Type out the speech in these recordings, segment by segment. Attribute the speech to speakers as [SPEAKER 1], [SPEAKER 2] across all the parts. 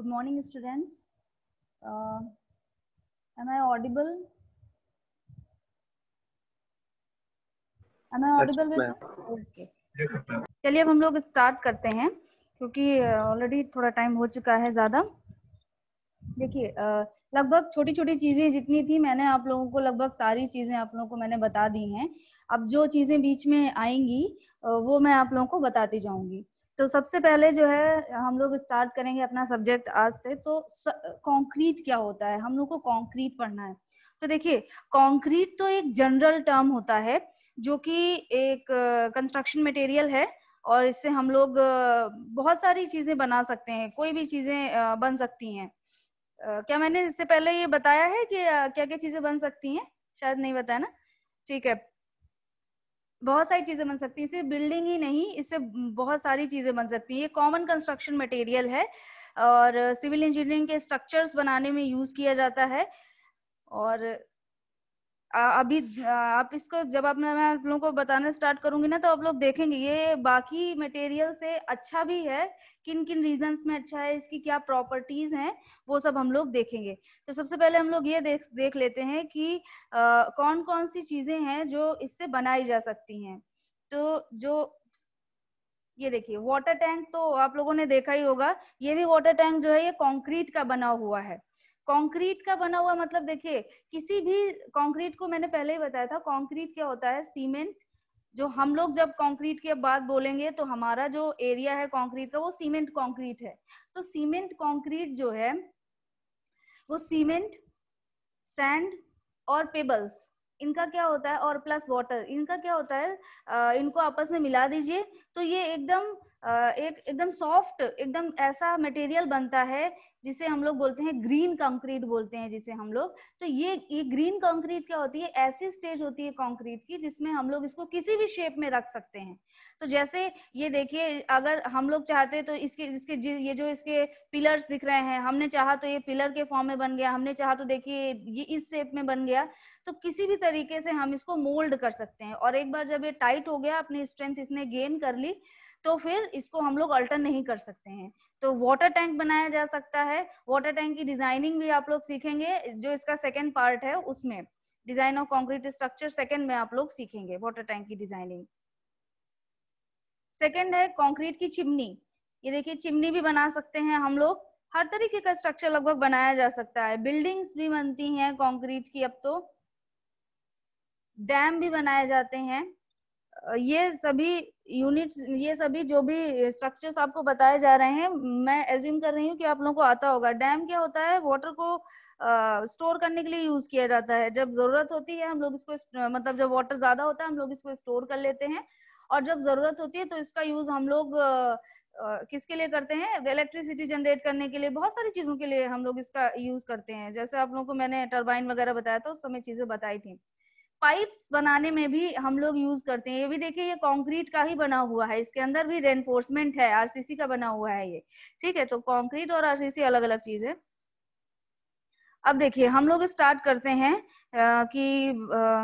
[SPEAKER 1] Good morning, students. Am I audible? Am I audible with you? Okay. चलिए अब हम लोग स्टार्ट करते हैं क्योंकि ऑलरेडी थोड़ा टाइम हो चुका है ज़्यादा। देखिए लगभग छोटी छोटी चीज़ें जितनी थी मैंने आप लोगों को लगभग सारी चीज़ें आप लोगों को मैंने बता दी हैं। अब जो चीज़ें बीच में आएंगी वो मैं आप लोगों को बताती जाऊंगी। तो सबसे पहले जो है हम लोग स्टार्ट करेंगे अपना सब्जेक्ट आज से। तो कंक्रीट क्या होता है, हम लोग को कंक्रीट पढ़ना है। तो देखिए कंक्रीट तो एक जनरल टर्म होता है जो कि एक कंस्ट्रक्शन मटेरियल है और इससे हम लोग बहुत सारी चीजें बना सकते हैं, कोई भी चीजें बन सकती हैं। क्या मैंने इससे पहले ये बताया है कि क्या क्या चीजें बन सकती हैं? शायद नहीं बताया ना। ठीक है, बहुत सारी चीजें बन सकती हैं, सिर्फ बिल्डिंग ही नहीं, इससे बहुत सारी चीजें बन सकती हैं। ये कॉमन कंस्ट्रक्शन मटेरियल है और सिविल इंजीनियरिंग के स्ट्रक्चर्स बनाने में यूज किया जाता है। और अभी आप इसको जब मैं आप लोगों को बताना स्टार्ट करूंगी ना तो आप लोग देखेंगे ये बाकी मटेरियल से अच्छा भी है। किन किन रीजंस में अच्छा है, इसकी क्या प्रॉपर्टीज हैं, वो सब हम लोग देखेंगे। तो सबसे पहले हम लोग ये देख लेते हैं कि कौन कौन सी चीजें हैं जो इससे बनाई जा सकती हैं। तो जो ये देखिए वाटर टैंक तो आप लोगों ने देखा ही होगा। ये भी वाटर टैंक जो है ये कंक्रीट का बना हुआ है। कंक्रीट का बना हुआ मतलब देखिए किसी भी कंक्रीट को मैंने पहले ही बताया था, कंक्रीट क्या होता है, सीमेंट। जो हम लोग जब कंक्रीट के बात बोलेंगे तो हमारा जो एरिया है कंक्रीट का वो सीमेंट कंक्रीट है। तो सीमेंट कंक्रीट जो है वो सीमेंट, सैंड और पेबल्स, इनका क्या होता है, और प्लस वाटर, इनका क्या होता है, इनको आपस में मिला दीजिए तो ये एकदम एकदम सॉफ्ट, एकदम ऐसा मटेरियल बनता है जिसे हम लोग बोलते हैं ग्रीन कंक्रीट बोलते हैं जिसे हम लोग। तो ये ग्रीन कंक्रीट क्या होती है, ऐसी स्टेज होती है कंक्रीट की जिसमें हम लोग इसको किसी भी शेप में रख सकते हैं। तो जैसे ये देखिए अगर हम लोग चाहते तो इसके ये जो इसके पिलर्स दिख रहे हैं, हमने चाहा तो ये पिलर के फॉर्म में बन गया, हमने चाहा तो देखिए ये इस शेप में बन गया। तो किसी भी तरीके से हम इसको मोल्ड कर सकते हैं और एक बार जब ये टाइट हो गया, अपनी स्ट्रेंथ इसने गेन कर ली, तो फिर इसको हम लोग अल्टर नहीं कर सकते हैं। तो वाटर टैंक बनाया जा सकता है। वाटर टैंक की डिजाइनिंग भी आप लोग सीखेंगे, जो इसका सेकेंड पार्ट है उसमें design of concrete structure second में आप लोग सीखेंगे वाटर टैंक की डिजाइनिंग। सेकेंड है कंक्रीट की चिमनी। ये देखिए चिमनी भी बना सकते हैं हम लोग, हर तरीके का स्ट्रक्चर लगभग बनाया जा सकता है। बिल्डिंग्स भी बनती हैं कंक्रीट की, अब तो डैम भी बनाए जाते हैं। ये सभी यूनिट्स, ये सभी जो भी स्ट्रक्चर्स आपको बताए जा रहे हैं, मैं एज्यूम कर रही हूँ कि आप लोगों को आता होगा। डैम क्या होता है, वाटर को स्टोर करने के लिए यूज किया जाता है। जब जरूरत होती है हम लोग इसको मतलब जब वाटर ज्यादा होता है हम लोग इसको स्टोर कर लेते हैं, और जब जरूरत होती है तो इसका यूज हम लोग किसके लिए करते हैं, इलेक्ट्रिसिटी जनरेट करने के लिए, बहुत सारी चीजों के लिए हम लोग इसका यूज करते हैं। जैसे आप लोगों को मैंने टरबाइन वगैरह बताया था, उस समय चीजें बताई थी। पाइप्स बनाने में भी हम लोग यूज करते हैं। ये भी देखिए ये कंक्रीट का ही बना हुआ है, इसके अंदर भी रेनफोर्समेंट है, आरसीसी का बना हुआ है ये। ठीक है, तो कंक्रीट और आरसीसी अलग अलग चीज है। अब देखिए हम लोग स्टार्ट करते हैं कि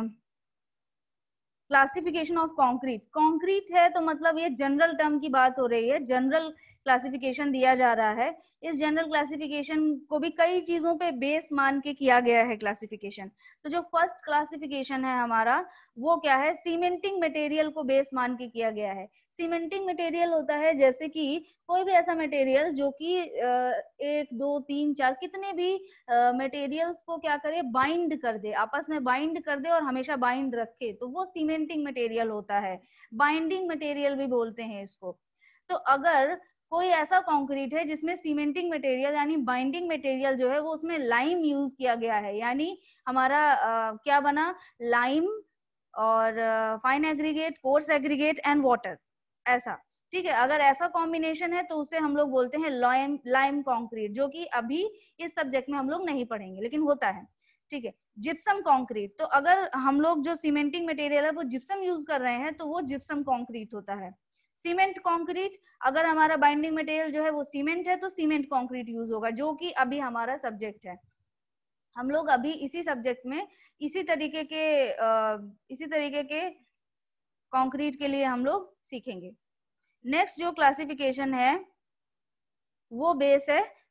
[SPEAKER 1] क्लासिफिकेशन ऑफ कंक्रीट। कंक्रीट है तो मतलब ये जनरल टर्म की बात हो रही है, जनरल क्लासिफिकेशन दिया जा रहा है। इस जनरल क्लासिफिकेशन को भी कई चीजों पे बेस मान के किया गया है क्लासिफिकेशन। तो जो फर्स्ट क्लासिफिकेशन है हमारा वो क्या है, सीमेंटिंग मटेरियल को बेस मान के किया गया है। सीमेंटिंग मटेरियल होता है जैसे कि कोई भी ऐसा मटेरियल जो कि 1 2 3 4 कितने भी मटेरियल्स को क्या करे, बाइंड कर दे, आपस में बाइंड कर दे और हमेशा बाइंड रखे, तो वो सीमेंटिंग मटेरियल होता है। बाइंडिंग मटेरियल भी बोलते हैं इसको। तो अगर कोई ऐसा कंक्रीट है जिसमें सीमेंटिंग मटेरियल यानी बाइंडिंग मटेरियल जो है वो उसमें लाइम यूज किया गया है, यानी हमारा क्या बना, लाइम और fine aggregate, coarse aggregate and water, ऐसा। ठीक है, अगर ऐसा कॉम्बिनेशन है तो उसे हम लोग बोलते हैं लाइम, लाइम कंक्रीट, जो कि अभी इस सब्जेक्ट में हम लोग नहीं पढ़ेंगे लेकिन होता है। ठीक है, जिप्सम कंक्रीट, तो अगर हम लोग जो सीमेंटिंग मटेरियल है वो जिप्सम यूज कर रहे हैं तो वो जिप्सम कंक्रीट होता है। सीमेंट कंक्रीट, अगर हमारा बाइंडिंग मटेरियल जो है वो सीमेंट है तो सीमेंट कंक्रीट यूज होगा, जो कि अभी हमारा सब्जेक्ट है। हम लोग अभी इसी सब्जेक्ट में इसी तरीके के कंक्रीट के लिए हम लोग सीखेंगे। नेक्स्ट जो क्लासिफिकेशन है वो बेस है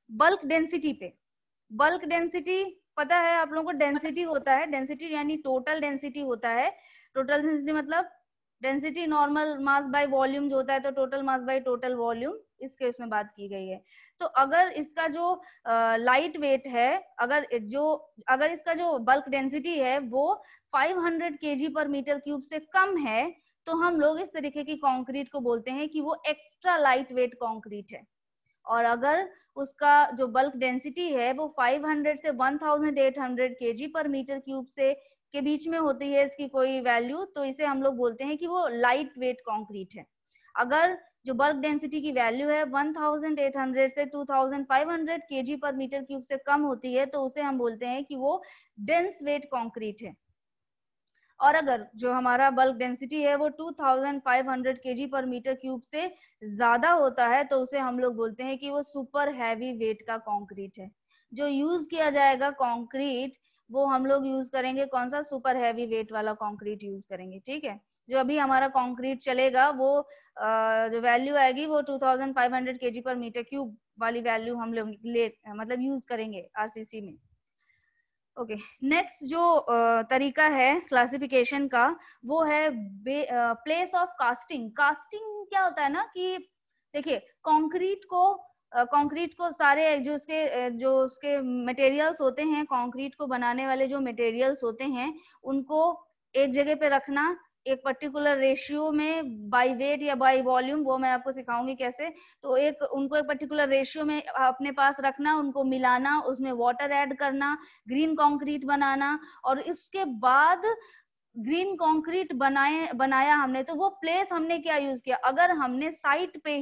[SPEAKER 1] बल्क डेंसिटी पे। बल्क डेंसिटी पता है आप लोगों को, डेंसिटी होता है, डेंसिटी यानी टोटल डेंसिटी होता है। टोटल डेंसिटी मतलब density normal mass by volume जो होता है, तो total mass by total volume इस केस में बात की गई है। तो अगर इसका जो लाइट वेट है, अगर इसका जो बल्क डेंसिटी है वो 500 kg पर मीटर क्यूब से कम है, तो हम लोग इस तरीके की कंक्रीट को बोलते हैं कि वो एक्स्ट्रा लाइट वेट कंक्रीट है। और अगर उसका जो बल्क डेंसिटी है वो 500 से 1800 kg पर मीटर क्यूब से के बीच में होती है इसकी कोई वैल्यू, तो इसे हम लोग बोलते हैं कि वो लाइट वेट कंक्रीट है। अगर जो बल्क डेंसिटी की वैल्यू है 1800 से 2500 kg पर मीटर क्यूब से कम होती है, तो उसे हम बोलते हैं कि वो डेंस वेट कंक्रीट है। और अगर जो हमारा बल्क डेंसिटी है वो 2500 kg पर मीटर क्यूब से ज्यादा होता है, तो उसे हम लोग बोलते हैं कि वो सुपर हैवी वेट का कंक्रीट है। जो यूज किया जाएगा कंक्रीट, वो हम लोग यूज करेंगे कौन सा, सुपर हैवी वेट वाला कंक्रीट यूज करेंगे। ठीक है, जो अभी हमारा कंक्रीट चलेगा वो जो वैल्यू आएगी वो 2500 kg पर मीटर क्यूब वाली वैल्यू हम लोग मतलब यूज करेंगे आरसीसी में। ओके, नेक्स्ट जो तरीका है क्लासिफिकेशन का वो है प्लेस ऑफ कास्टिंग। कास्टिंग क्या होता है ना कि देखिए कंक्रीट को सारे जो उसके मटेरियल्स होते हैं, कंक्रीट को बनाने वाले जो मटेरियल्स होते हैं उनको एक जगह पे रखना, एक पर्टिकुलर रेशियो में, बाय वेट या बाय वॉल्यूम, वो मैं आपको सिखाऊंगी कैसे। तो उनको एक पर्टिकुलर रेशियो में अपने पास रखना, उनको मिलाना, उसमें वाटर ऐड करना, ग्रीन कंक्रीट बनाना, और इसके बाद ग्रीन कंक्रीट बनाया हमने, तो वो प्लेस हमने क्या यूज किया, अगर हमने साइट पे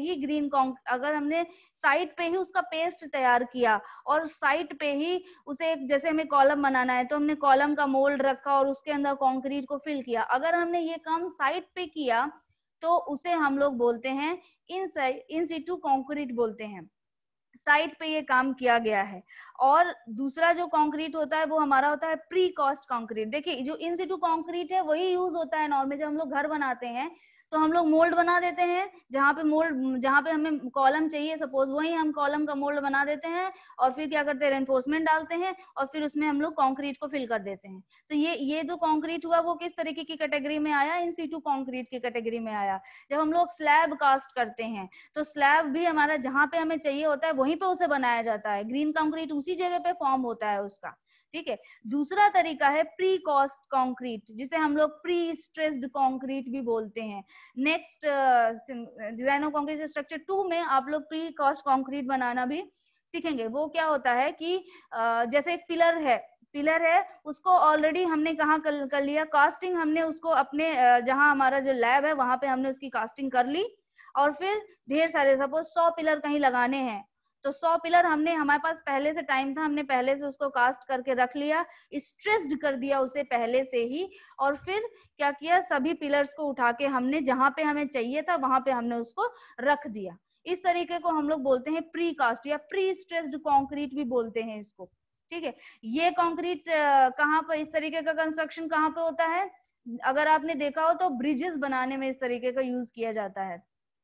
[SPEAKER 1] ही उसका पेस्ट तैयार किया और साइट पे ही उसे, जैसे हमें कॉलम बनाना है तो हमने कॉलम का मोल्ड रखा और उसके अंदर कंक्रीट को फिल किया, अगर हमने ये काम साइट पे किया तो उसे हम लोग बोलते हैं इन सिटू कंक्रीट बोलते हैं। साइट पे ये काम किया गया है। और दूसरा जो कंक्रीट होता है वो हमारा होता है प्री कॉस्ट कंक्रीट। देखिए जो इन सिटू कंक्रीट है वही यूज होता है नॉर्मली जब हम लोग घर बनाते हैं, तो हम लोग मोल्ड बना देते हैं, जहाँ पे हमें कॉलम चाहिए सपोज, वही हम कॉलम का मोल्ड बना देते हैं और फिर क्या करते हैं, रेनफोर्समेंट डालते हैं और फिर उसमें हम लोग कंक्रीट को फिल कर देते हैं। तो ये जो कंक्रीट हुआ वो किस तरीके की कैटेगरी में आया, इन सिटू कंक्रीट की कैटेगरी में आया। जब हम लोग स्लैब कास्ट करते हैं तो स्लैब भी हमारा जहां पे हमें चाहिए होता है वहीं पे उसे बनाया जाता है, ग्रीन कंक्रीट उसी जगह पे फॉर्म होता है उसका। ठीक है, दूसरा तरीका है प्री कॉस्ट कंक्रीट, जिसे हम लोग प्री स्ट्रेस्ड कंक्रीट भी बोलते हैं। Next design of concrete structure 2 में आप लोग प्री कॉस्ट कंक्रीट बनाना भी सीखेंगे। वो क्या होता है कि जैसे एक पिलर है उसको ऑलरेडी हमने कहाँ कर लिया, कास्टिंग हमने उसको अपने जहां हमारा जो लैब है वहां पे हमने उसकी कास्टिंग कर ली, और फिर ढेर सारे सपोज 100 पिलर कहीं लगाने हैं, तो 100 पिलर हमारे पास पहले से टाइम था, हमने पहले से उसको कास्ट करके रख लिया, स्ट्रेस्ड कर दिया उसे पहले से ही, और फिर क्या किया, सभी पिलर्स को उठा के हमने जहां पे हमें चाहिए था वहां पे हमने उसको रख दिया। इस तरीके को हम लोग बोलते हैं प्री कास्ट या प्री स्ट्रेस्ड कंक्रीट भी बोलते हैं इसको। ठीक है, ये कंक्रीट कहाँ पर, इस तरीके का कंस्ट्रक्शन कहाँ पे होता है, अगर आपने देखा हो तो ब्रिजेस बनाने में इस तरीके का यूज किया जाता है,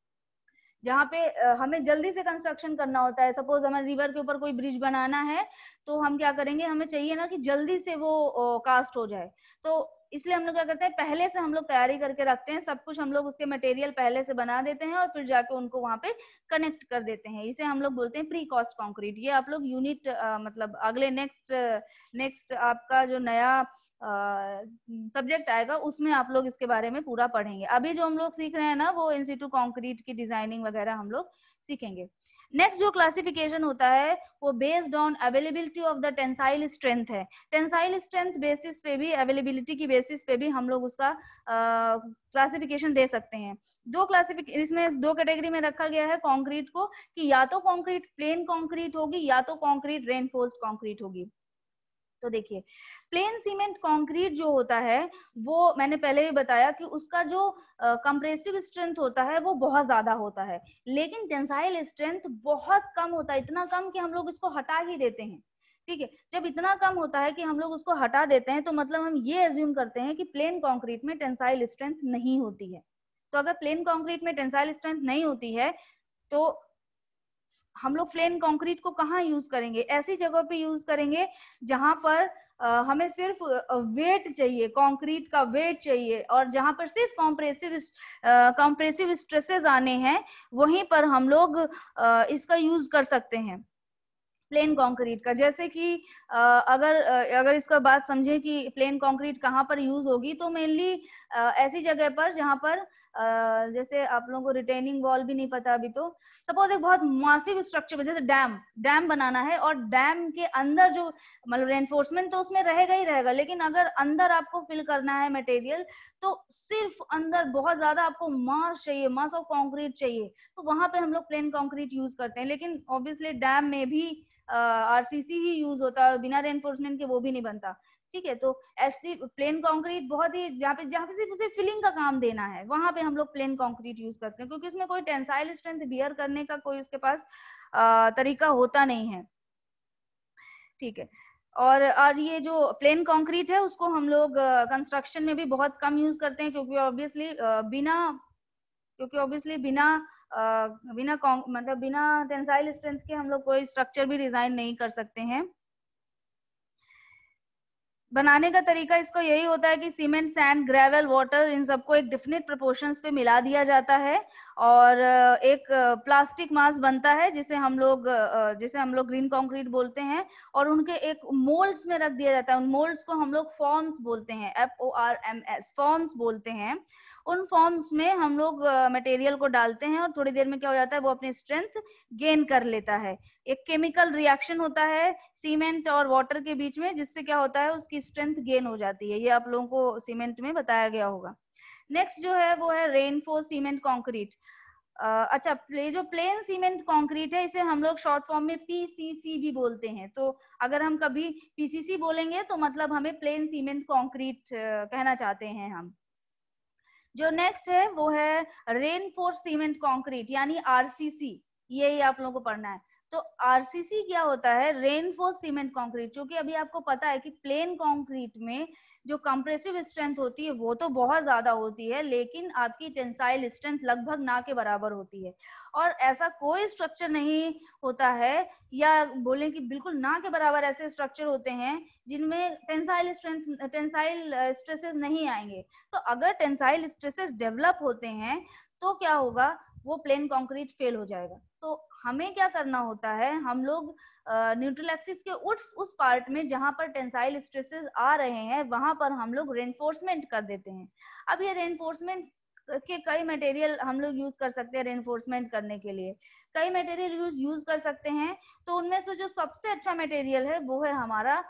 [SPEAKER 1] जहाँ पे हमें जल्दी से कंस्ट्रक्शन करना होता है। सपोज हमें रिवर के ऊपर कोई ब्रिज बनाना है तो हम क्या करेंगे, हमें चाहिए ना कि जल्दी से वो कास्ट हो जाए, तो इसलिए हम लोग क्या करते हैं, पहले से हम लोग तैयारी करके रखते हैं, सब कुछ हम लोग उसके मटेरियल पहले से बना देते हैं और फिर जाके उनको वहां पे कनेक्ट कर देते हैं। इसे हम लोग बोलते हैं प्री कॉस्ट कंक्रीट। ये आप लोग यूनिट मतलब अगले नेक्स्ट आपका जो नया सब्जेक्ट आएगा उसमें आप लोग इसके बारे में पूरा पढ़ेंगे। अभी जो हम लोग सीख रहे हैं ना वो इन सिटू कंक्रीट की डिजाइनिंग वगैरह हम लोग सीखेंगे। नेक्स्ट जो क्लासिफिकेशन होता है वो based on availability of the tensile strength है। टेंसाइल स्ट्रेंथ बेसिस पे भी, अवेलेबिलिटी की बेसिस पे भी हम लोग उसका क्लासिफिकेशन दे सकते हैं। इसमें दो कैटेगरी में रखा गया है कंक्रीट को, कि या तो कंक्रीट प्लेन कंक्रीट होगी या तो कंक्रीट रेनफोर्स्ड कंक्रीट होगी। तो देखिए प्लेन सीमेंट कंक्रीट जो होता है वो मैंने पहले ही बताया कि उसका जो कंप्रेसिव स्ट्रेंथ होता है वो बहुत ज्यादा होता है, लेकिन टेंसाइल स्ट्रेंथ बहुत कम होता है, इतना कम कि हम लोग इसको हटा ही देते हैं। ठीक है, जब इतना कम होता है कि हम लोग उसको हटा देते हैं तो मतलब हम ये एज्यूम करते हैं कि प्लेन कंक्रीट में टेंसाइल स्ट्रेंथ नहीं होती है। तो अगर प्लेन कंक्रीट में टेंसाइल स्ट्रेंथ नहीं होती है तो हम लोग प्लेन कंक्रीट को कहाँ यूज करेंगे? ऐसी जगह पे यूज करेंगे जहां पर हमें सिर्फ वेट चाहिए, कंक्रीट का वेट चाहिए, और जहां पर सिर्फ कॉम्प्रेसिव स्ट्रेसेस आने हैं, वहीं पर हम लोग इसका यूज कर सकते हैं प्लेन कंक्रीट का। जैसे कि अगर इसका बात समझे कि प्लेन कंक्रीट कहाँ पर यूज होगी, तो मेनली ऐसी जगह पर जहां पर जैसे आप लोगों को रिटेनिंग वॉल भी नहीं पता अभी, तो सपोज एक बहुत मासिव स्ट्रक्चर, जैसे डैम बनाना है, और डैम के अंदर जो मतलब रेनफोर्समेंट तो उसमें रहेगा ही रहेगा, लेकिन अगर अंदर आपको फिल करना है मटेरियल, तो सिर्फ अंदर बहुत ज्यादा आपको मास चाहिए, मास ऑफ कंक्रीट चाहिए, तो वहां पे हम लोग प्लेन कंक्रीट यूज करते हैं। लेकिन ऑब्वियसली डैम में भी आरसीसी ही यूज होता है, बिना रेनफोर्समेंट के वो भी नहीं बनता। ठीक है, तो ऐसी प्लेन कंक्रीट बहुत ही जहाँ पे सिर्फ उसे फिलिंग का काम देना है, वहां पे हम लोग प्लेन कंक्रीट यूज करते हैं, क्योंकि उसमें कोई टेंसाइल स्ट्रेंथ बियर करने का कोई उसके पास तरीका होता नहीं है। ठीक है, और ये जो प्लेन कंक्रीट है उसको हम लोग कंस्ट्रक्शन में भी बहुत कम यूज करते हैं, क्योंकि ऑब्वियसली बिना टेंसाइल स्ट्रेंथ के हम लोग कोई स्ट्रक्चर भी डिजाइन नहीं कर सकते हैं। बनाने का तरीका इसको यही होता है कि सीमेंट, सैंड, ग्रेवल, वाटर, इन सबको एक डिफिनिट प्रोपोर्शंस पे मिला दिया जाता है, और एक प्लास्टिक मास बनता है जिसे हम लोग ग्रीन कंक्रीट बोलते हैं, और उनके एक मोल्ड्स में रख दिया जाता है। उन मोल्ड्स को हम लोग फॉर्म्स बोलते हैं, FORMS, फॉर्म्स बोलते हैं। उन फॉर्म्स में हम लोग मटेरियल को डालते हैं, और थोड़ी देर में क्या हो जाता है, वो अपनी स्ट्रेंथ गेन कर लेता है। एक केमिकल रिएक्शन होता है सीमेंट और वाटर के बीच में, जिससे क्या होता है, उसकी स्ट्रेंथ गेन हो जाती है। ये आप लोगों को सीमेंट में बताया गया होगा। नेक्स्ट जो है वो है रेनफोर्स सीमेंट कंक्रीट। अच्छा, ये जो प्लेन सीमेंट कंक्रीट है, इसे हम लोग शॉर्ट फॉर्म में PCC भी बोलते हैं। तो अगर हम कभी PCC बोलेंगे तो मतलब हमें प्लेन सीमेंट कंक्रीट कहना चाहते हैं हम। जो नेक्स्ट है वो है रेनफोर्स सीमेंट कंक्रीट, यानी RCC। यही आप लोगों को पढ़ना है। तो RCC क्या होता है? Reinforce cement concrete. क्योंकि अभी आपको पता है कि प्लेन कंक्रीट में जो कंप्रेसिव स्ट्रेंथ होती है वो तो बहुत ज्यादा होती है, लेकिन आपकी टेंसाइल स्ट्रेंथ लगभग ना के बराबर होती है। और ऐसा कोई स्ट्रक्चर नहीं होता है, या बोले कि बिल्कुल ना के बराबर ऐसे स्ट्रक्चर होते हैं जिनमें टेंसाइल स्ट्रेसेस नहीं आएंगे। तो अगर टेंसाइल स्ट्रेसेस डेवलप होते हैं तो क्या होगा, वो प्लेन कंक्रीट फेल हो जाएगा। तो हमें क्या करना होता है, हम लोग न्यूट्रल एक्सिस के उस पार्ट में जहां पर टेंसाइल स्ट्रेसेस आ रहे हैं, वहां पर हम लोग रेनफोर्समेंट कर देते हैं। अब ये रेनफोर्समेंट के कई मटेरियल हम लोग यूज कर सकते हैं रेनफोर्समेंट करने के लिए, कई मटेरियल यूज कर सकते हैं। तो उनमें से जो सबसे अच्छा मटेरियल है वो है हमारा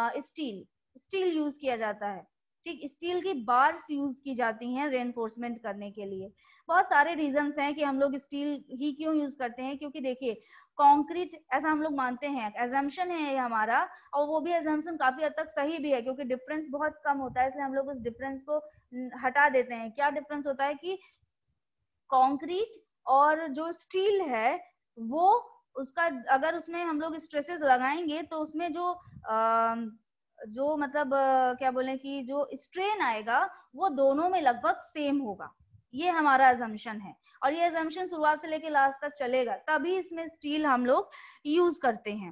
[SPEAKER 1] स्टील यूज किया जाता है। ठीक, स्टील की बार्स यूज की जाती हैं रेनफोर्समेंट करने के लिए। बहुत सारे रीजंस हैं कि हम लोग स्टील ही क्यों यूज करते हैं, क्योंकि देखिए कंक्रीट ऐसा हम लोग मानते हैं, एजम्पशन है ये हमारा, और वो भी एजम्पशन काफी हद तक सही भी है, क्योंकि डिफरेंस बहुत कम होता है, इसलिए हम लोग उस डिफरेंस को हटा देते हैं। क्या डिफरेंस होता है कि कंक्रीट और जो स्टील है वो, उसका अगर उसमें हम लोग स्ट्रेसेस लगाएंगे तो उसमें जो मतलब क्या बोले कि जो स्ट्रेन आएगा वो दोनों में लगभग सेम होगा। ये हमारा अजम्पशन है, और ये अजम्पशन शुरुआत से लेके लास्ट तक चलेगा, तभी इसमें स्टील हम लोग यूज करते हैं।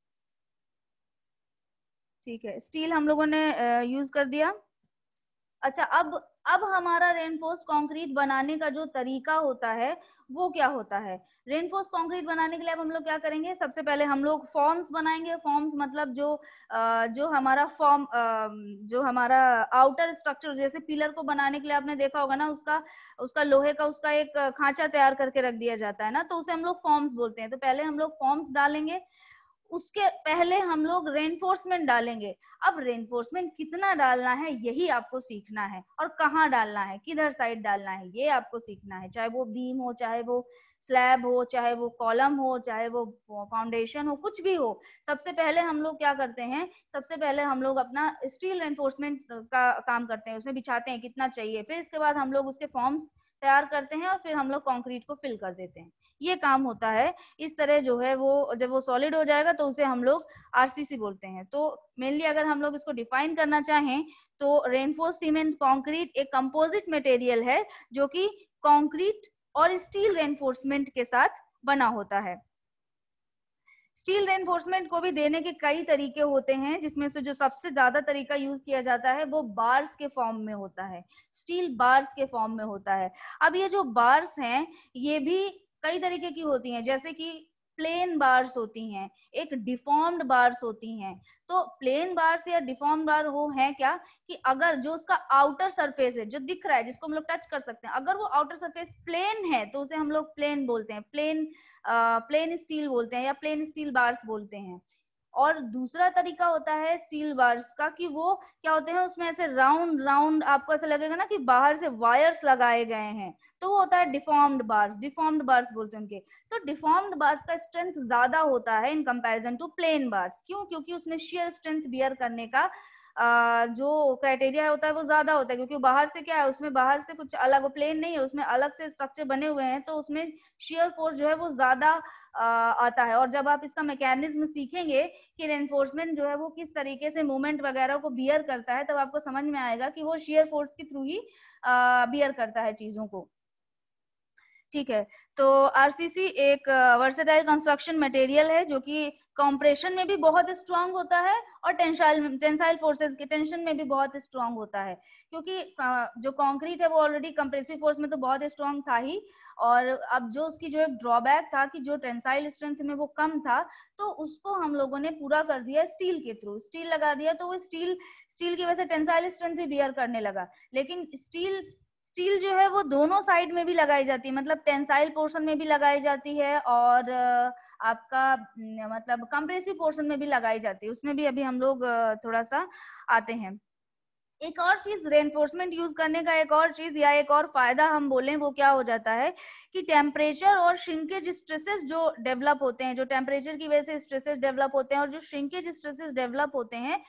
[SPEAKER 1] ठीक है, स्टील हम लोगों ने यूज कर दिया। अच्छा, अब हमारा रेनफोर्स कंक्रीट बनाने का जो तरीका होता है वो क्या होता है? रेनफोर्स कंक्रीट बनाने के लिए अब हम लोग क्या करेंगे, सबसे पहले हम लोग फॉर्म्स बनाएंगे। फॉर्म्स मतलब जो हमारा आउटर स्ट्रक्चर, जैसे पिलर को बनाने के लिए आपने देखा होगा ना, उसका लोहे का उसका एक खांचा तैयार करके रख दिया जाता है ना, तो उसे हम लोग फॉर्म्स बोलते हैं। तो पहले हम लोग फॉर्म्स डालेंगे, उसके पहले हम लोग रेनफोर्समेंट डालेंगे। अब रेनफोर्समेंट कितना डालना है यही आपको सीखना है, और कहाँ डालना है, किधर साइड डालना है, ये आपको सीखना है। चाहे वो बीम हो, चाहे वो स्लैब हो, चाहे वो कॉलम हो, चाहे वो फाउंडेशन हो, कुछ भी हो। सबसे पहले हम लोग क्या करते हैं, सबसे पहले हम लोग अपना स्टील रेनफोर्समेंट का काम करते हैं, उसमें बिछाते हैं कितना चाहिए, फिर इसके बाद हम लोग उसके फॉर्म्स तैयार करते हैं, और फिर हम लोग कंक्रीट को फिल कर देते हैं। ये काम होता है। इस तरह जो है वो जब वो सॉलिड हो जाएगा तो उसे हम लोग RCC बोलते हैं। तो मेनली अगर हम लोग इसको डिफाइन करना चाहें तो रेनफोर्स सीमेंट कंक्रीट एक कंपोजिट मटेरियल है जो कि कंक्रीट और स्टील रेनफोर्समेंट के साथ बना होता है। स्टील रेनफोर्समेंट को भी देने के कई तरीके होते हैं, जिसमें से जो सबसे ज्यादा तरीका यूज किया जाता है वो बार्स के फॉर्म में होता है, स्टील बार्स के फॉर्म में होता है। अब ये जो बार्स हैं ये भी कई तरीके की होती हैं, जैसे कि प्लेन बार्स होती हैं, एक डिफॉर्म्ड बार्स होती हैं। तो प्लेन बार्स या डिफॉर्म्ड बार वो है क्या कि अगर जो उसका आउटर सरफेस है जो दिख रहा है, जिसको हम लोग टच कर सकते हैं, अगर वो आउटर सरफेस प्लेन है तो उसे हम लोग प्लेन बोलते हैं, प्लेन स्टील बोलते हैं या प्लेन स्टील बार्स बोलते हैं। और दूसरा तरीका होता है स्टील बार्स का कि वो क्या होते हैं, उसमें ऐसे राउंड राउंड आपको ऐसा लगेगा ना कि बाहर से वायर्स लगाए गए हैं, तो वो होता है डिफॉर्म्ड बार्स, डिफॉर्म्ड बार्स बोलते हैं उनके। तो डिफॉर्म्ड बार्स का स्ट्रेंथ ज्यादा होता है in comparison to plain bars. क्यों? क्योंकि उसमें शेयर स्ट्रेंथ बियर करने का जो क्राइटेरिया होता है वो ज्यादा होता है, क्योंकि बाहर से क्या है, उसमें बाहर से कुछ अलग, वो प्लेन नहीं है, उसमें अलग से स्ट्रक्चर बने हुए हैं, तो उसमें शेयर फोर्स जो है वो ज्यादा आता है। और जब आप इसका मैकेनिज्म सीखेंगे कि रेनफोर्समेंट जो है वो किस तरीके से मूवमेंट वगैरह को बियर करता है, तब आपको समझ में आएगा कि वो शेयर फोर्स के थ्रू ही बियर करता है चीजों को। ठीक है, तो आरसीसी एक वर्सेटाइल कंस्ट्रक्शन मटेरियल है जो कि कंप्रेशन में भी बहुत स्ट्रांग होता है और टेंसाइल फोर्सेस के टेंशन में भी बहुत स्ट्रांग होता है, क्योंकि जो कंक्रीट है वो ऑलरेडी कंप्रेसिव फोर्स में तो बहुत स्ट्रांग था ही, और अब जो उसकी जो एक ड्रॉबैक था कि जो टेंसाइल स्ट्रेंथ में वो कम था, तो उसको हम लोगों ने पूरा कर दिया स्टील के थ्रू, स्टील लगा दिया, तो वो स्टील की वजह से टेंसाइल स्ट्रेंथ भी बियर करने लगा। लेकिन स्टील जो है वो दोनों साइड में भी लगाई जाती है, मतलब टेंसाइल पोर्शन में भी लगाई जाती है और आपका मतलब कंप्रेसिव पोर्शन में भी लगाई जाती है, उसमें भी अभी हम लोग थोड़ा सा आते हैं। एक और चीज रेनफोर्समेंट यूज करने का, एक और चीज या एक और फायदा हम बोलें, वो क्या हो जाता है कि टेम्परेचर और श्रिंकेज स्ट्रेसेस जो डेवलप होते हैं, जो टेम्परेचर की वजह से स्ट्रेसेस डेवलप होते हैं और जो श्रिंकेज स्ट्रेसेस डेवलप होते हैं,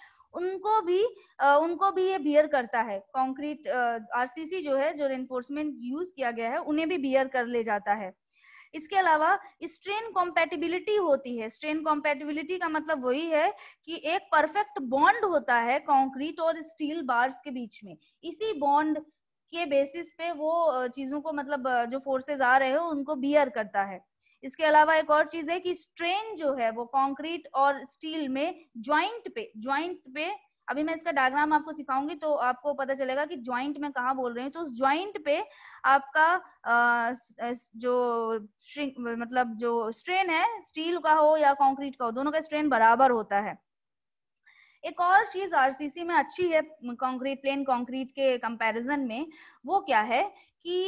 [SPEAKER 1] उनको भी ये बियर करता है। कंक्रीट आरसीसी जो है, जो रेनफोर्समेंट यूज किया गया है, उन्हें भी बियर कर ले जाता है। इसके अलावा स्ट्रेन कॉम्पैटिबिलिटी होती है। स्ट्रेन कॉम्पैटिबिलिटी का मतलब वही है कि एक परफेक्ट बॉन्ड होता है कंक्रीट और स्टील बार्स के बीच में, इसी बॉन्ड के बेसिस पे वो चीजों को, मतलब जो फोर्सेस आ रहे हो उनको बियर करता है। इसके अलावा एक और चीज है कि स्ट्रेन जो है वो कंक्रीट और स्टील में ज्वाइंट पे अभी मैं इसका डायग्राम आपको सिखाऊंगी तो आपको पता चलेगा कि ज्वाइंट में कहाँ बोल रही हूँ। तो उस ज्वाइंट पे आपका जो मतलब जो स्ट्रेन है, स्टील का हो या कंक्रीट का हो, दोनों का स्ट्रेन बराबर होता है। एक और चीज आरसीसी में अच्छी है कंक्रीट, प्लेन कंक्रीट के कंपैरिजन में, वो क्या है कि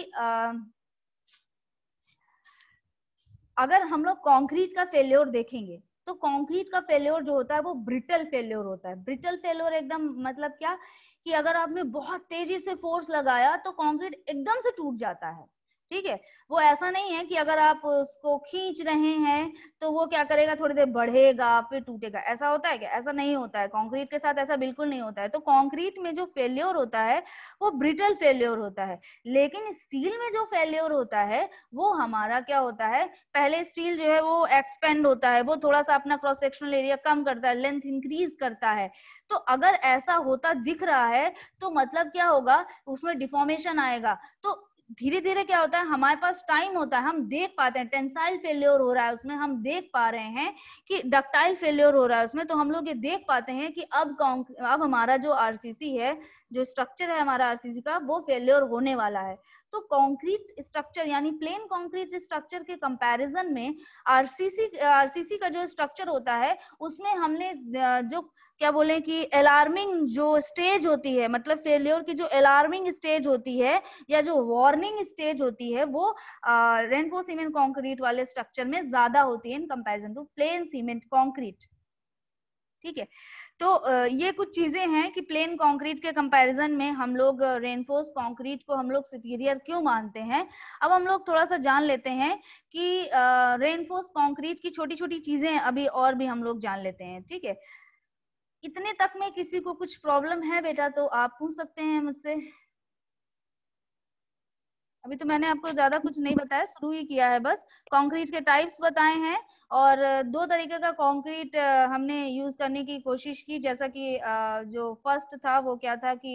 [SPEAKER 1] अगर हम लोग कंक्रीट का फेल्योर देखेंगे तो कंक्रीट का फेल्योर जो होता है वो ब्रिटल फेल्योर होता है। ब्रिटल फेल्योर एकदम मतलब क्या कि अगर आपने बहुत तेजी से फोर्स लगाया तो कंक्रीट एकदम से टूट जाता है। ठीक है, वो ऐसा नहीं है कि अगर आप उसको खींच रहे हैं तो वो क्या करेगा, थोड़ी देर बढ़ेगा फिर टूटेगा, ऐसा होता है क्या? ऐसा नहीं होता है, कंक्रीट के साथ ऐसा बिल्कुल नहीं होता है। तो कंक्रीट में जो फेल्योर होता है वो ब्रिटल फेल्योर होता है, लेकिन स्टील में जो फेल्योर होता है वो हमारा क्या होता है, पहले स्टील जो है वो एक्सपेंड होता है, वो थोड़ा सा अपना क्रॉस सेक्शनल एरिया कम करता है, लेंथ इंक्रीज करता है। तो अगर ऐसा होता दिख रहा है तो मतलब क्या होगा, उसमें डिफॉर्मेशन आएगा। तो धीरे धीरे क्या होता है, हमारे पास टाइम होता है, हम देख पाते हैं टेंसाइल फेल्योर हो रहा है उसमें, हम देख पा रहे हैं कि डक्टाइल फेल्योर हो रहा है उसमें, तो हम लोग ये देख पाते हैं कि अब हमारा जो आरसीसी है, जो स्ट्रक्चर है हमारा आरसीसी का, वो फेल्योर होने वाला है। तो कंक्रीट स्ट्रक्चर यानी प्लेन कंक्रीट स्ट्रक्चर के कंपैरिजन में आरसीसी का जो स्ट्रक्चर होता है उसमें हमने जो क्या बोले कि अलार्मिंग जो स्टेज होती है, मतलब फेल्योर की जो अलार्मिंग स्टेज होती है या जो वार्निंग स्टेज होती है, वो रेनफोर्स सीमेंट कंक्रीट वाले स्ट्रक्चर में ज्यादा होती है in comparison to plain cement concrete. ठीक है, तो ये कुछ चीजें हैं कि प्लेन कंक्रीट के कंपैरिजन में हम लोग रेनफोर्स कंक्रीट को हम लोग सुपीरियर क्यों मानते हैं। अब हम लोग थोड़ा सा जान लेते हैं कि रेनफोर्स कंक्रीट की छोटी छोटी चीजें अभी और भी हम लोग जान लेते हैं। ठीक है, इतने तक में किसी को कुछ प्रॉब्लम है बेटा तो आप पूछ सकते हैं मुझसे। अभी तो मैंने आपको ज्यादा कुछ नहीं बताया, शुरू ही किया है, बस कंक्रीट के टाइप्स बताए हैं और दो तरीके का कंक्रीट हमने यूज करने की कोशिश की, जैसा कि जो फर्स्ट था वो क्या था कि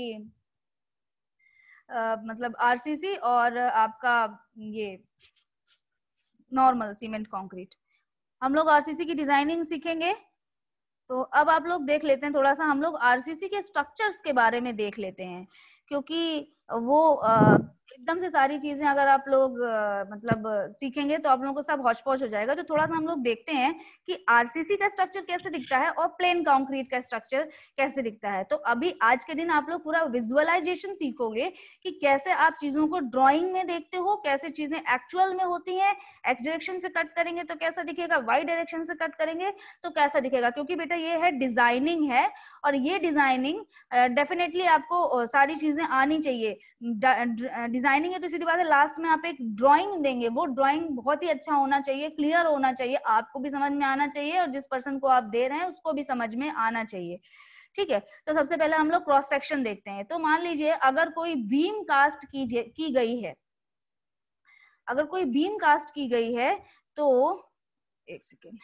[SPEAKER 1] मतलब आरसीसी और आपका ये नॉर्मल सीमेंट कंक्रीट। हम लोग आरसीसी की डिजाइनिंग सीखेंगे। तो अब आप लोग देख लेते हैं, थोड़ा सा हम लोग आरसीसी के स्ट्रक्चर्स के बारे में देख लेते हैं, क्योंकि वो एकदम से सारी चीजें अगर आप लोग मतलब सीखेंगे तो आप लोगों को सब हौच पौच हो जाएगा। तो थोड़ा सा हम लोग देखते हैं कि आरसीसी का स्ट्रक्चर कैसे दिखता है और प्लेन कंक्रीट का स्ट्रक्चर कैसे दिखता है। तो अभी आज के दिन आप लोग पूरा विजुअलाइजेशन सीखोगे कि कैसे आप चीजों को ड्राइंग में देखते हो, कैसे चीजें एक्चुअल में होती हैं। एक्स डायरेक्शन से कट करेंगे तो कैसा दिखेगा, वाई डायरेक्शन से कट करेंगे तो कैसा दिखेगा, क्योंकि बेटा ये है डिजाइनिंग है, और ये डिजाइनिंग डेफिनेटली आपको सारी चीजें आनी चाहिए। डिजाइनिंग है तो सीधी बात है, लास्ट में आप एक ड्राइंग देंगे, वो ड्राइंग बहुत ही अच्छा होना चाहिए, क्लियर होना चाहिए, आपको भी समझ में आना चाहिए और जिस पर्सन को आप दे रहे हैं उसको भी समझ में आना चाहिए। ठीक है, तो सबसे पहले हम लोग क्रॉस सेक्शन देखते हैं। तो मान लीजिए अगर कोई बीम कास्ट की गई है, अगर कोई बीम कास्ट की गई है तो एक सेकेंड,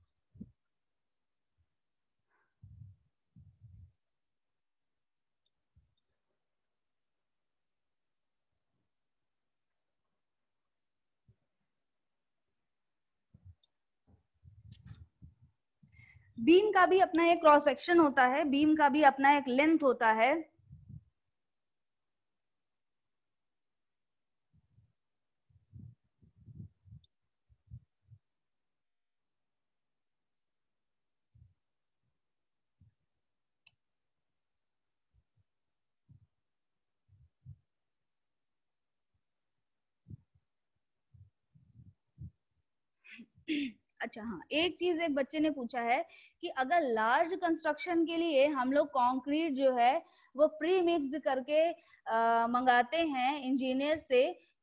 [SPEAKER 1] बीम का भी अपना एक क्रॉस सेक्शन होता है, बीम का भी अपना एक लेंथ होता है। अच्छा हाँ, एक चीज एक बच्चे ने पूछा है कि अगर लार्ज कंस्ट्रक्शन के लिए हम लोग कंक्रीट जो है वो प्री मिक्स्ड करके मंगाते हैं इंजीनियर से,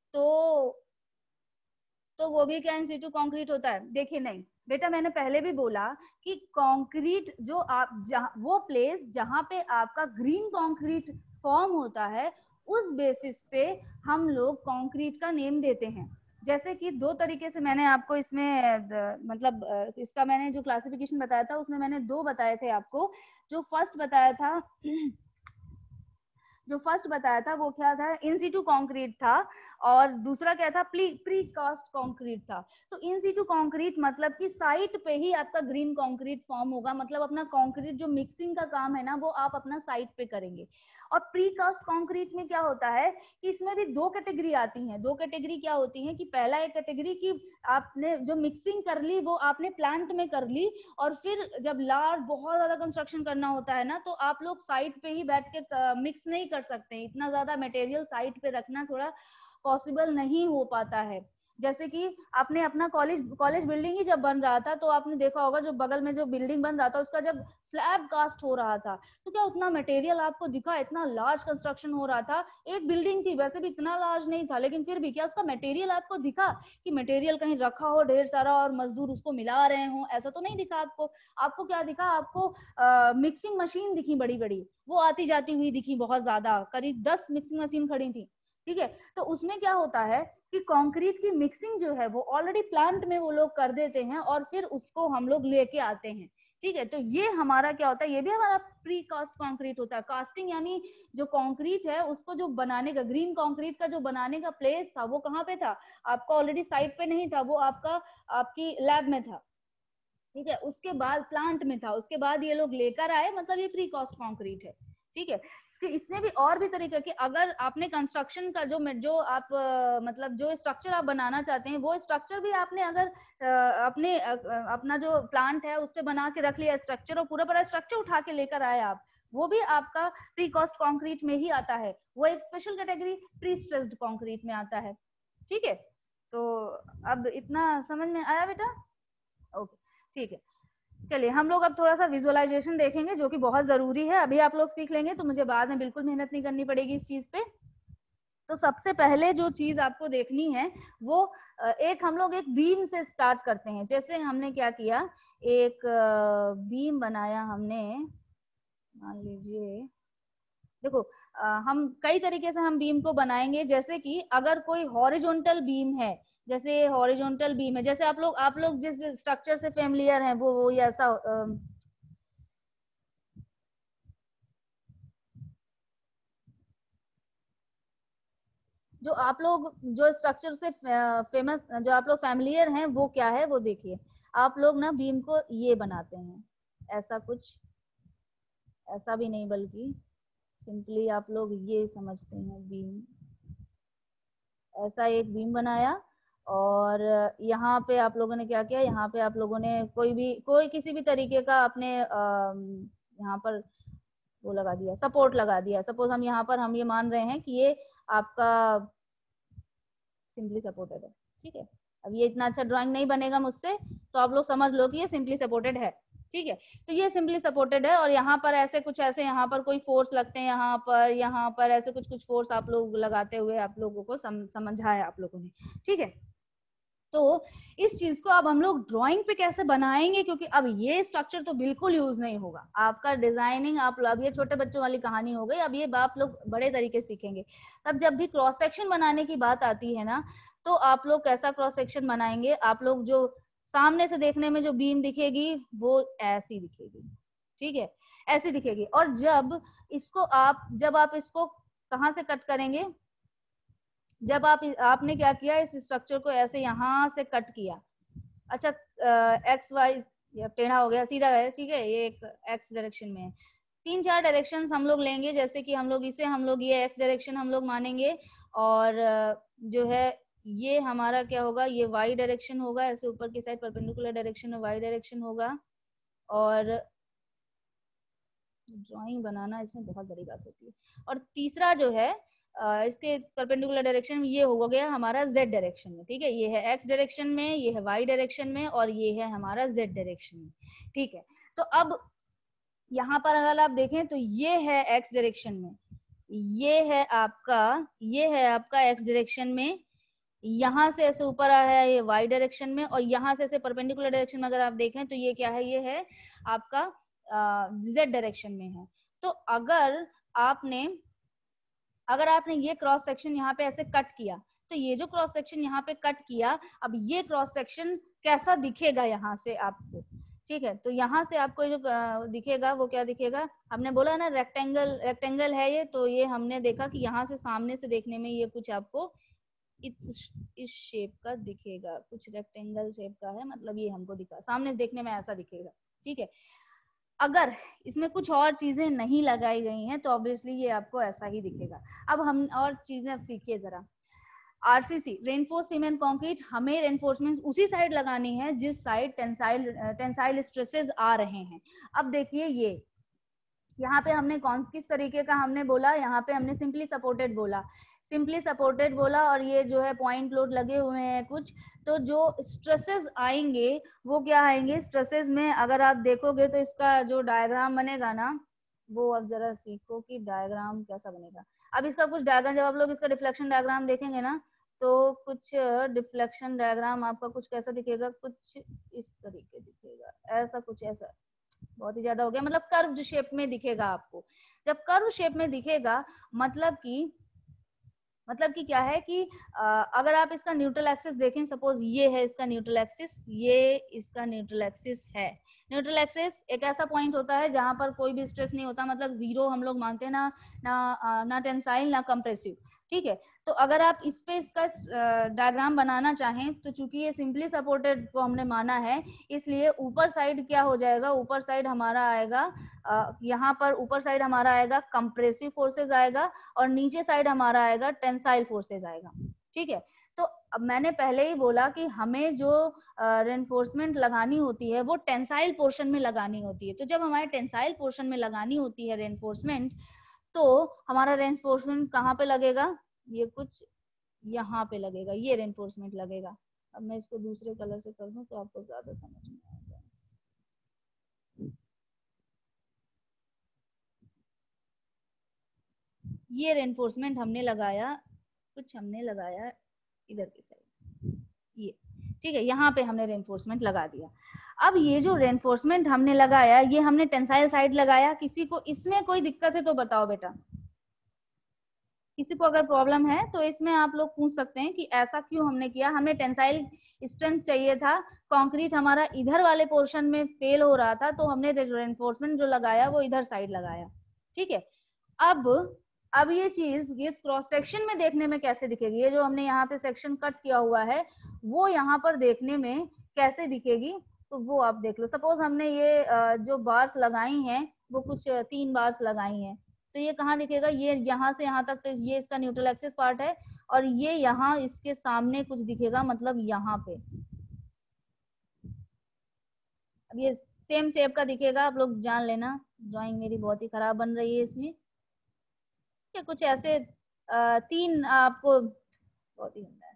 [SPEAKER 1] तो वो भी क्या इन सिटू कंक्रीट होता है? देखिए नहीं बेटा, मैंने पहले भी बोला कि कंक्रीट जो आप वो प्लेस जहां पे आपका ग्रीन कंक्रीट फॉर्म होता है, उस बेसिस पे हम लोग कंक्रीट का नेम देते हैं। जैसे कि दो तरीके से मैंने आपको इसमें मतलब इसका मैंने जो क्लासिफिकेशन बताया था उसमें मैंने दो बताए थे आपको। जो फर्स्ट बताया था जो फर्स्ट बताया था वो क्या था, इन सीटू कॉन्क्रीट था, और दूसरा क्या था, प्री कास्ट कॉन्क्रीट था। तो इन सीटू कॉन्क्रीट मतलब कि साइट पे ही आपका ग्रीन कॉन्क्रीट फॉर्म होगा, मतलब अपना कॉन्क्रीट जो मिक्सिंग का काम है ना वो आप अपना साइट पे करेंगे। और प्री कास्ट कॉन्क्रीट में क्या होता है कि इसमें भी दो कैटेगरी आती हैं। दो कैटेगरी क्या होती है कि पहला एक कैटेगरी की आपने जो मिक्सिंग कर ली वो आपने प्लांट में कर ली, और फिर जब लार्ज बहुत ज्यादा कंस्ट्रक्शन करना होता है ना तो आप लोग साइट पे ही बैठ के मिक्स नहीं कर सकते, इतना ज्यादा मटेरियल साइट पे रखना थोड़ा पॉसिबल नहीं हो पाता है। जैसे कि आपने अपना कॉलेज बिल्डिंग ही जब बन रहा था तो आपने देखा होगा जो बगल में जो बिल्डिंग बन रहा था उसका जब स्लैब कास्ट हो रहा था तो क्या उतना मटेरियल आपको दिखा, इतना लार्ज कंस्ट्रक्शन हो रहा था। एक बिल्डिंग थी, वैसे भी इतना लार्ज नहीं था, लेकिन फिर भी क्या उसका मटेरियल आपको दिखा कि मटेरियल कहीं रखा हो ढेर सारा और मजदूर उसको मिला रहे हो? ऐसा तो नहीं दिखा आपको। आपको क्या दिखा? आपको मिक्सिंग मशीन दिखी बड़ी बड़ी, वो आती जाती हुई दिखी, बहुत ज्यादा, करीब 10 मिक्सिंग मशीन खड़ी थी। ठीक है, तो उसमें क्या होता है कि कंक्रीट की मिक्सिंग जो है वो ऑलरेडी प्लांट में वो लोग कर देते हैं और फिर उसको हम लोग लेके आते हैं। ठीक है, तो ये हमारा क्या होता है, ये भी हमारा प्री कास्ट कंक्रीट होता है। कास्टिंग यानी जो कंक्रीट है उसको जो बनाने का, ग्रीन कंक्रीट का जो बनाने का प्लेस था वो कहाँ पे था? आपका ऑलरेडी साइट पे नहीं था, वो आपका आपकी लैब में था। ठीक है, उसके बाद प्लांट में था, उसके बाद ये लोग लेकर आए, मतलब ये प्री कॉस्ट कॉन्क्रीट है। ठीक है, इसमें भी और भी तरीके के, अगर आपने कंस्ट्रक्शन का जो आप मतलब जो स्ट्रक्चर आप बनाना चाहते हैं वो स्ट्रक्चर भी आपने अगर अपने अपना जो प्लांट है उस पर बना के रख लिया स्ट्रक्चर और पूरा पूरा स्ट्रक्चर उठा के लेकर आए आप, वो भी आपका प्री कॉस्ट कॉन्क्रीट में ही आता है। वो एक special category prestressed concrete में आता है। ठीक है, तो अब इतना समझ में आया बेटा? ओके, ठीक है। चलिए हम लोग अब थोड़ा सा विजुअलाइजेशन देखेंगे जो कि बहुत जरूरी है। अभी आप लोग सीख लेंगे तो मुझे बाद में बिल्कुल मेहनत नहीं करनी पड़ेगी इस चीज पे। तो सबसे पहले जो चीज आपको देखनी है वो एक हम लोग एक बीम से स्टार्ट करते हैं। जैसे हमने क्या किया, एक बीम बनाया हमने, मान लीजिए, देखो हम कई तरीके से हम बीम को बनाएंगे। जैसे कि अगर कोई हॉरिजॉन्टल बीम है, जैसे हॉरिजॉन्टल बीम है, जैसे आप लोग जिस स्ट्रक्चर से फेमिलियर हैं वो ऐसा जो आप लोग जो स्ट्रक्चर से फेमस, जो आप लोग फैमिलियर हैं वो क्या है वो देखिए। आप लोग ना बीम को ये बनाते हैं, ऐसा कुछ, ऐसा भी नहीं बल्कि सिंपली आप लोग ये समझते हैं बीम, ऐसा एक बीम बनाया और यहाँ पे आप लोगों ने क्या किया, यहाँ पे आप लोगों ने कोई किसी भी तरीके का अपने यहाँ पर वो लगा दिया, सपोर्ट लगा दिया। सपोज हम यहाँ पर हम ये मान रहे हैं कि ये आपका सिंपली सपोर्टेड है, ठीक है। अब ये इतना अच्छा ड्राइंग नहीं बनेगा मुझसे, तो आप लोग समझ लो कि ये सिंपली सपोर्टेड है, ठीक है। तो ये सिंपली सपोर्टेड है और यहाँ पर ऐसे कुछ ऐसे यहाँ पर कोई फोर्स लगते हैं, यहाँ पर ऐसे कुछ फोर्स आप लोग लगाते हुए आप लोगों को समझाया आप लोगों ने, ठीक है। तो इस चीज को अब हम लोग ड्राइंग पे कैसे बनाएंगे, क्योंकि अब ये स्ट्रक्चर तो बिल्कुल यूज नहीं होगा आपका डिजाइनिंग। आप अब ये छोटे बच्चों वाली कहानी हो गई, अब ये आप लोग बड़े तरीके से सीखेंगे। तब जब भी क्रॉस सेक्शन बनाने की बात आती है ना, तो आप लोग कैसा क्रॉस सेक्शन बनाएंगे, आप लोग जो सामने से देखने में जो बीम दिखेगी वो ऐसी दिखेगी, ठीक है, ऐसी दिखेगी। और जब आप इसको कहाँ से कट करेंगे, जब आपने क्या किया, इस स्ट्रक्चर को ऐसे यहां से कट किया, अच्छा एक्स वाई टेढ़ा हो गया, सीधा है, ठीक है, ये एक एक्स डायरेक्शन में है। 3-4 डायरेक्शन हम लोग लेंगे, जैसे कि हम लोग ये एक्स डायरेक्शन हम लोग मानेंगे, और जो है ये हमारा क्या होगा, ये वाई डायरेक्शन होगा, ऐसे ऊपर की साइड परपेंडिकुलर डायरेक्शन में वाई डायरेक्शन होगा। और ड्राइंग बनाना इसमें बहुत बड़ी बात होती है। और तीसरा जो है इसके परपेंडिकुलर डायरेक्शन में ये हो गया हमारा जेड डायरेक्शन में, ठीक है। ये है एक्स डायरेक्शन में, ये है वाई डायरेक्शन में, और ये है हमारा जेड डायरेक्शन में, ठीक है। तो अब यहाँ पर अगर आप देखें तो ये है एक्स डायरेक्शन में, ये है आपका एक्स डायरेक्शन में, यहाँ से ऐसे ऊपर आया है ये वाई डायरेक्शन में, और यहाँ से ऐसे परपेंडिकुलर डायरेक्शन में अगर आप देखें तो ये क्या है, ये है आपका जेड डायरेक्शन में है। तो अगर आपने ये क्रॉस सेक्शन यहाँ पे ऐसे कट किया, तो ये जो क्रॉस सेक्शन यहाँ पे कट किया, अब ये क्रॉस सेक्शन कैसा दिखेगा यहाँ से आपको, ठीक है। तो यहाँ से आपको जो दिखेगा वो क्या दिखेगा, हमने बोला ना रेक्टेंगल है ये, तो ये हमने देखा कि यहाँ से सामने से देखने में ये कुछ आपको इस शेप का दिखेगा, कुछ रेक्टेंगल शेप का है, मतलब ये हमको दिखा, सामने देखने में ऐसा दिखेगा, ठीक है। अगर इसमें कुछ और चीजें नहीं लगाई गई हैं तो ऑब्वियसली ये आपको ऐसा ही दिखेगा। अब हम और चीजें अब सीखिए जरा। आरसीसी रेनफोर्स सीमेंट कंक्रीट, हमें रेनफोर्समेंट उसी साइड लगानी है जिस साइड टेंसाइल स्ट्रेसेस आ रहे हैं। अब देखिए ये यहाँ पे हमने किस तरीके का हमने बोला, यहाँ पे हमने सिंपली सपोर्टेड बोला, और ये जो है पॉइंट लोड लगे हुए हैं कुछ। तो जो स्ट्रेसेस आएंगे वो क्या आएंगे, स्ट्रेसेस में अगर आप देखोगे तो इसका जो डायग्राम बनेगा ना, वो अब जरा सीखो कि डायग्राम कैसा बनेगा। अब इसका कुछ डायग्राम, जब आप लोग इसका डिफ्लेक्शन डायग्राम देखेंगे ना, तो कुछ डिफ्लेक्शन डायग्राम आपका कुछ कैसा दिखेगा, कुछ इस तरीके दिखेगा, ऐसा कुछ, ऐसा बहुत ही ज्यादा हो गया, मतलब कर्व शेप में दिखेगा आपको। जब कर्व शेप में दिखेगा मतलब कि क्या है कि अगर आप इसका न्यूट्रल एक्सिस देखें, सपोज ये है इसका न्यूट्रल एक्सिस, ये इसका न्यूट्रल एक्सिस है। न्यूट्रल एक्सिस एक ऐसा पॉइंट होता है जहां पर कोई भी स्ट्रेस नहीं होता, मतलब जीरो हम लोग मानते हैं, ना टेंसाइल ना कंप्रेसिव, ठीक है। तो अगर आप इस पे इसका डायग्राम बनाना चाहें तो चूंकि ये सिंपली सपोर्टेड को हमने माना है, इसलिए ऊपर साइड क्या हो जाएगा, ऊपर साइड हमारा आएगा यहाँ पर ऊपर साइड हमारा आएगा कंप्रेसिव फोर्सेस आएगा, और नीचे साइड हमारा आएगा टेंसाइल फोर्सेस आएगा, ठीक है। तो अब मैंने पहले ही बोला कि हमें जो रेनफोर्समेंट लगानी होती है वो टेंसाइल पोर्शन में लगानी होती है। तो जब हमारे टेंसाइल पोर्शन में लगानी होती है रेनफोर्समेंट, तो हमारा रेनफोर्समेंट कहाँ पे लगेगा, ये कुछ यहाँ पे लगेगा, ये रेनफोर्समेंट लगेगा। अब मैं इसको दूसरे कलर से कर दूं तो आपको ज्यादा समझ में आएगा। ये रेनफोर्समेंट हमने लगाया इधर की साइड, ये ठीक है, यहाँ पे हमने रेनफोर्समेंट लगा दिया। अब ये जो रेनफोर्समेंट हमने लगाया, ये हमने टेंसाइल साइड लगाया। किसी को इसमें कोई दिक्कत है तो बताओ बेटा, किसी को अगर प्रॉब्लम है तो इसमें आप लोग पूछ सकते हैं कि ऐसा क्यों हमने किया। हमें टेंसाइल स्ट्रेंथ चाहिए था, कंक्रीट हमारा इधर वाले पोर्शन में फेल हो रहा था, तो हमने रेनफोर्समेंट जो लगाया वो इधर साइड लगाया, ठीक है। अब ये चीज ये क्रॉस सेक्शन में देखने में कैसे दिखेगी, ये जो हमने यहाँ पे सेक्शन कट किया हुआ है वो यहाँ पर देखने में कैसे दिखेगी, तो वो आप देख लो। सपोज हमने ये जो बार्स लगाई हैं वो कुछ 3 बार्स लगाई हैं, तो ये कहाँ दिखेगा, ये यहाँ से यहाँ तक, तो ये इसका न्यूट्रल एक्सिस पार्ट है, और ये यहाँ इसके सामने कुछ दिखेगा, मतलब यहाँ पे। अब ये सेम शेप का दिखेगा, आप लोग जान लेना। ड्राइंग मेरी बहुत ही खराब बन रही है इसमें, क्या कुछ ऐसे 3 आपको बहुत ही गंदा है।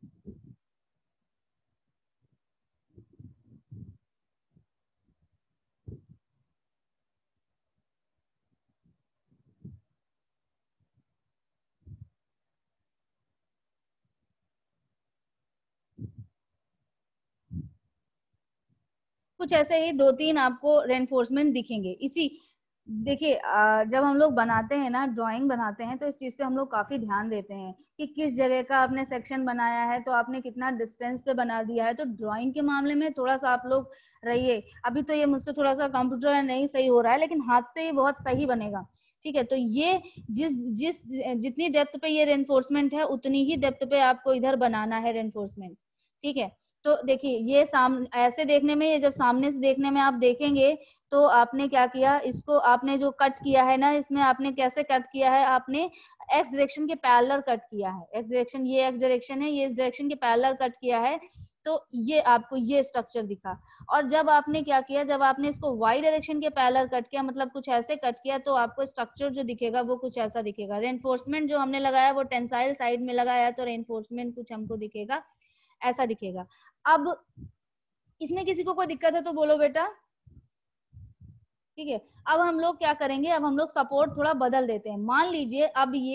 [SPEAKER 1] कुछ ऐसे ही 2-3 आपको रेनफोर्समेंट दिखेंगे इसी। देखिए जब हम लोग बनाते हैं ना, ड्राइंग बनाते हैं, तो इस चीज पे हम लोग काफी ध्यान देते हैं कि किस जगह का आपने सेक्शन बनाया है, तो आपने कितना डिस्टेंस पे बना दिया है। तो ड्राइंग के मामले में थोड़ा सा आप लोग रहिए। अभी तो ये मुझसे थोड़ा सा कंप्यूटर नहीं सही हो रहा है, लेकिन हाथ से ये बहुत सही बनेगा। ठीक है, तो ये जिस जिस जितनी डेप्थ पे ये रेनफोर्समेंट है, उतनी ही डेप्थ पे आपको इधर बनाना है रेनफोर्समेंट। ठीक है, तो देखिए ये ऐसे देखने में, ये जब सामने से देखने में आप देखेंगे, तो आपने क्या किया, इसको आपने जो कट किया है ना, इसमें आपने कैसे कट किया है, आपने एक्स डायरेक्शन के पैरेलल कट किया है। एक्स डायरेक्शन, ये एक्स डायरेक्शन है, ये इस डायरेक्शन के पैरेलल कट किया है, तो ये आपको ये स्ट्रक्चर दिखा। और जब आपने क्या किया, जब आपने इसको वाई डायरेक्शन के पैरेलल कट किया, मतलब कुछ ऐसे कट किया, तो आपको स्ट्रक्चर जो दिखेगा वो कुछ ऐसा दिखेगा। रेनफोर्समेंट जो हमने लगाया वो टेंसाइल साइड में लगाया, तो रेनफोर्समेंट कुछ हमको दिखेगा, ऐसा दिखेगा। अब इसमें किसी को कोई दिक्कत है तो बोलो बेटा। ठीक है, अब हम लोग क्या करेंगे, अब हम लोग सपोर्ट थोड़ा बदल देते हैं। मान लीजिए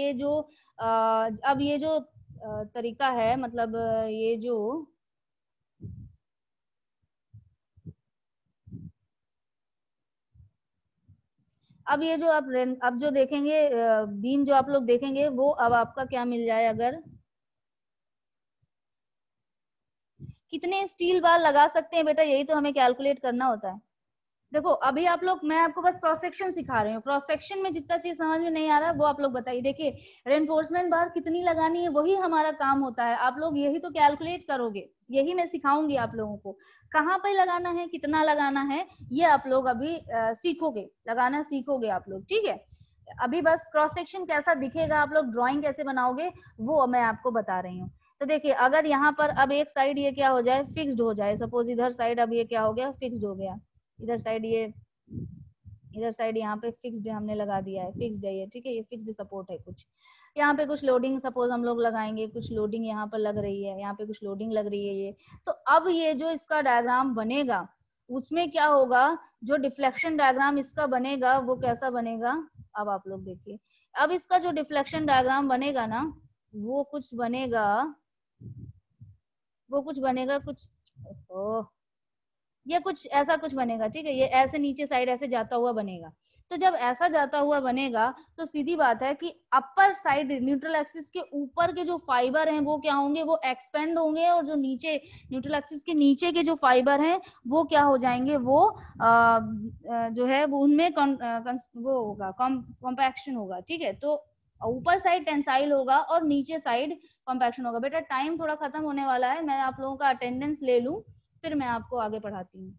[SPEAKER 1] अब ये जो तरीका है, मतलब ये जो अब ये जो आप अब जो देखेंगे बीम जो आप लोग देखेंगे, वो अब आपका क्या मिल जाए, अगर कितने स्टील बार लगा सकते हैं बेटा, यही तो हमें कैलकुलेट करना होता है। देखो अभी आप लोग, मैं आपको बस क्रॉस सेक्शन सिखा रही हूँ, क्रॉस सेक्शन में जितना चीज समझ में नहीं आ रहा है वो आप लोग बताइए। देखिए रेनफोर्समेंट बार कितनी लगानी है, वही हमारा काम होता है। आप लोग यही तो कैलकुलेट करोगे, यही मैं सिखाऊंगी आप लोगों को, कहाँ पे लगाना है, कितना लगाना है, ये आप लोग अभी सीखोगे, लगाना सीखोगे आप लोग। ठीक है, अभी बस क्रॉस सेक्शन कैसा दिखेगा, आप लोग ड्रॉइंग कैसे बनाओगे, वो मैं आपको बता रही हूँ। तो देखिए अगर यहाँ पर अब एक साइड ये क्या हो जाए, फिक्स्ड हो जाए, सपोज इधर साइड अब ये क्या हो गया, फिक्स्ड हो गया, इधर साइड ये, इधर साइड यहाँ पे फिक्स्ड हमने लगा दिया है, फिक्स्ड है ये। ठीक है, ये फिक्स्ड सपोर्ट है। कुछ यहाँ पे कुछ लोडिंग सपोज हम लोग लगाएंगे, कुछ लोडिंग यहाँ पर लग रही है, यहाँ पे कुछ लोडिंग लग रही है ये। तो अब ये जो इसका डायग्राम बनेगा, उसमें क्या होगा, जो डिफ्लेक्शन डायग्राम इसका बनेगा वो कैसा बनेगा, अब आप लोग देखिए। अब इसका जो डिफ्लेक्शन डायग्राम बनेगा ना, वो कुछ बनेगा, वो कुछ बनेगा कुछ, ओह, ये कुछ ऐसा कुछ बनेगा। ठीक है, ये ऐसे नीचे साइड ऐसे जाता हुआ बनेगा। तो जब ऐसा जाता हुआ बनेगा, तो सीधी बात है कि अपर साइड न्यूट्रल एक्सिस के ऊपर के जो फाइबर हैं वो क्या होंगे, वो एक्सपेंड होंगे, और जो नीचे न्यूट्रल एक्सिस के नीचे के जो फाइबर हैं वो क्या हो जाएंगे, वो जो है वो उनमें वो होगा, कॉम्पैक्शन होगा। ठीक है, तो ऊपर साइड टेंसाइल होगा और नीचे साइड कॉम्पैक्शन होगा। बेटा टाइम थोड़ा खत्म होने वाला है, मैं आप लोगों का अटेंडेंस ले लूं, फिर मैं आपको आगे पढ़ाती हूँ।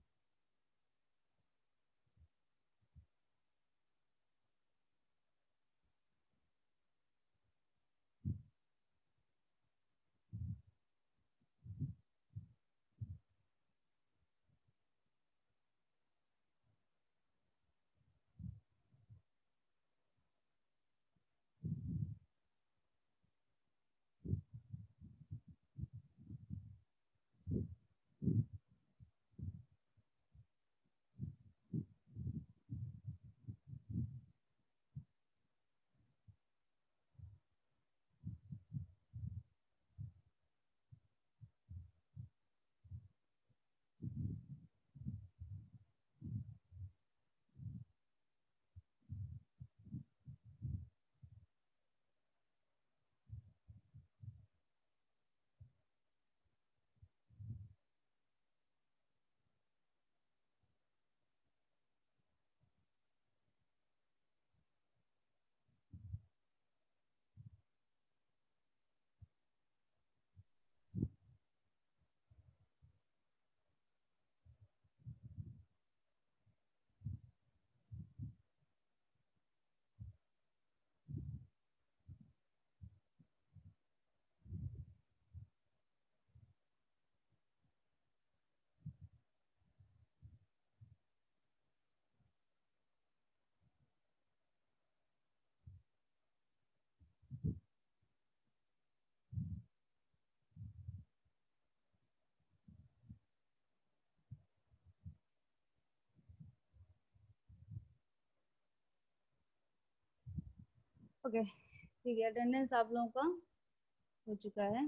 [SPEAKER 1] ओके ठीक है, अटेंडेंस आप लोगों का हो चुका है।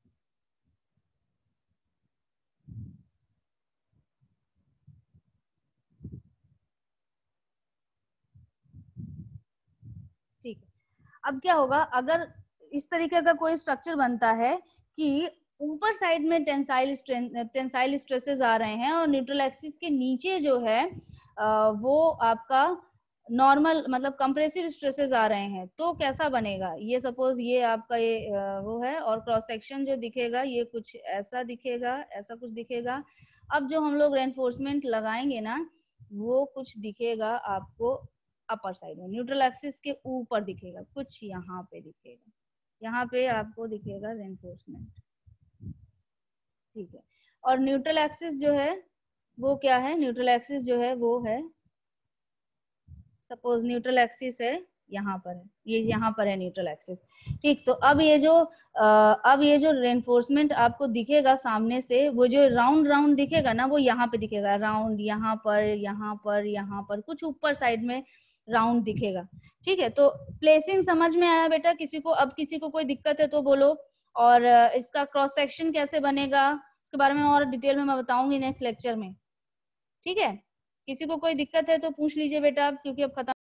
[SPEAKER 1] ठीक है, अब क्या होगा, अगर इस तरीके का कोई स्ट्रक्चर बनता है कि ऊपर साइड में टेंसाइल स्ट्रेसेस आ रहे हैं और न्यूट्रल एक्सिस के नीचे जो है वो आपका नॉर्मल मतलब कंप्रेसिव स्ट्रेसेस आ रहे हैं, तो कैसा बनेगा, ये सपोज ये आपका ये वो है और क्रॉस सेक्शन जो दिखेगा ये कुछ ऐसा दिखेगा, ऐसा कुछ दिखेगा। अब जो हम लोग रेनफोर्समेंट लगाएंगे ना, वो कुछ दिखेगा आपको अपर साइड में, न्यूट्रल एक्सिस के ऊपर दिखेगा, कुछ यहाँ पे दिखेगा, यहाँ पे आपको दिखेगा रेनफोर्समेंट। ठीक है, और न्यूट्रल एक्सिस जो है वो क्या है, न्यूट्रल एक्सिस जो है वो है, सपोज न्यूट्रल एक्सिस है यहाँ पर है, ये यहाँ पर है न्यूट्रल एक्सिस। ठीक, तो अब ये जो रेनफोर्समेंट आपको दिखेगा सामने से, वो जो राउंड राउंड दिखेगा ना, वो यहाँ पे दिखेगा, राउंड यहाँ पर यहाँ पर यहाँ पर कुछ ऊपर साइड में राउंड दिखेगा। ठीक है, तो प्लेसिंग समझ में आया बेटा किसी को? अब किसी को कोई दिक्कत है तो बोलो। और इसका क्रॉस सेक्शन कैसे बनेगा इसके बारे में और डिटेल में मैं बताऊंगी नेक्स्ट लेक्चर में। ठीक है, किसी को कोई दिक्कत है तो पूछ लीजिए बेटा, क्योंकि अब खत्म